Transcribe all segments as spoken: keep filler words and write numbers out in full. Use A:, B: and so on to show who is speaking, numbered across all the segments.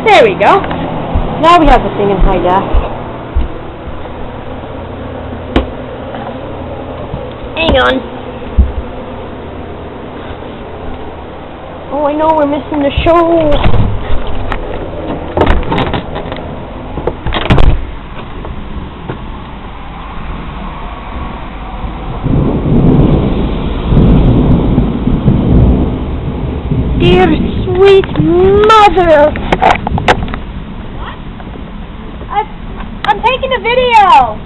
A: There we go. Now we have the thing in high def. Hang on. Oh, I know we're missing the show. Dear sweet mother.
B: What?
A: I, I'm taking a video.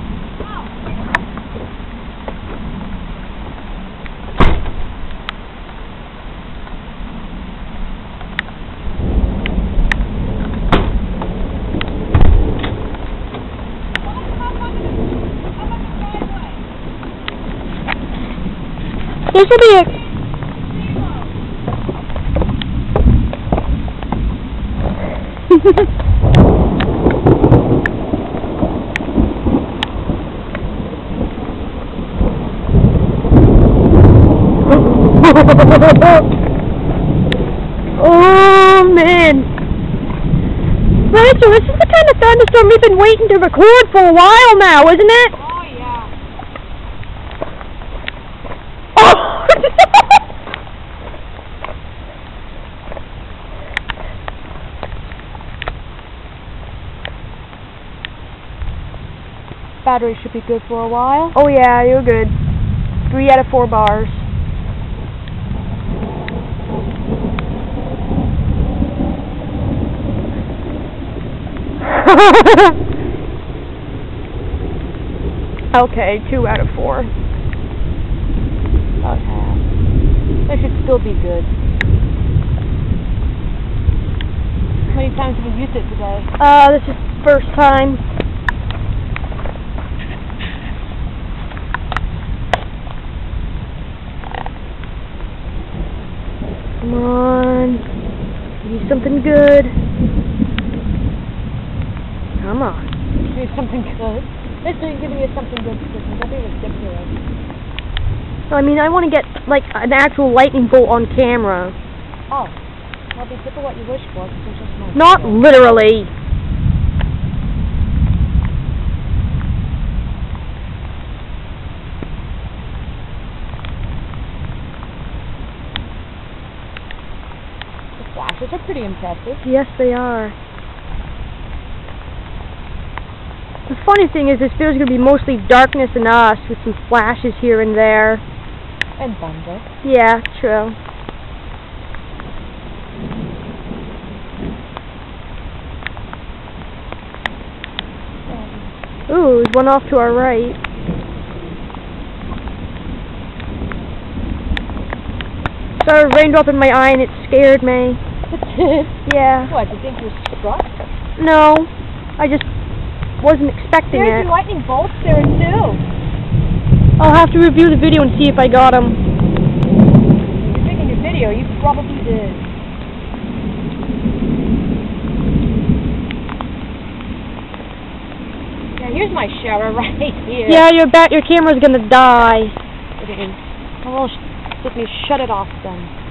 A: This will be a... Oh man! Rachel, this is the kind of thunderstorm we've been waiting to record for a while now, isn't it?
B: Oh, yeah.
A: Oh! Battery should be good for a while. Oh yeah, you're good. Three out of four bars. Okay, two out of four. About half. That should still be good.
B: How many times have you used it today?
A: Uh, this is first time. Come on. Give me something good. Come on.
B: Give you something good? This is giving you something good. That'd be ridiculous.
A: I mean, I want to get, like, an actual lightning bolt on camera.
B: Oh. Well, be careful what you wish for, because there's just no...
A: Not literally.
B: The flashes are pretty impressive.
A: Yes, they are. The funny thing is, this video is going to be mostly darkness and us, with some flashes here and there.
B: And thunder.
A: Yeah, true. Ooh, there's one off to our right. Saw a raindrop in my eye and it scared me. Yeah.
B: What, do you think you're struck?
A: No, I just wasn't expecting
B: There's
A: it.
B: your lightning bolts there too.
A: I'll have to review the video and see if I got them.
B: You're taking your video, you probably did. Yeah, here's my shower right here.
A: Yeah, your bat, your camera's gonna die.
B: It is. Oh, well, let me shut it off then.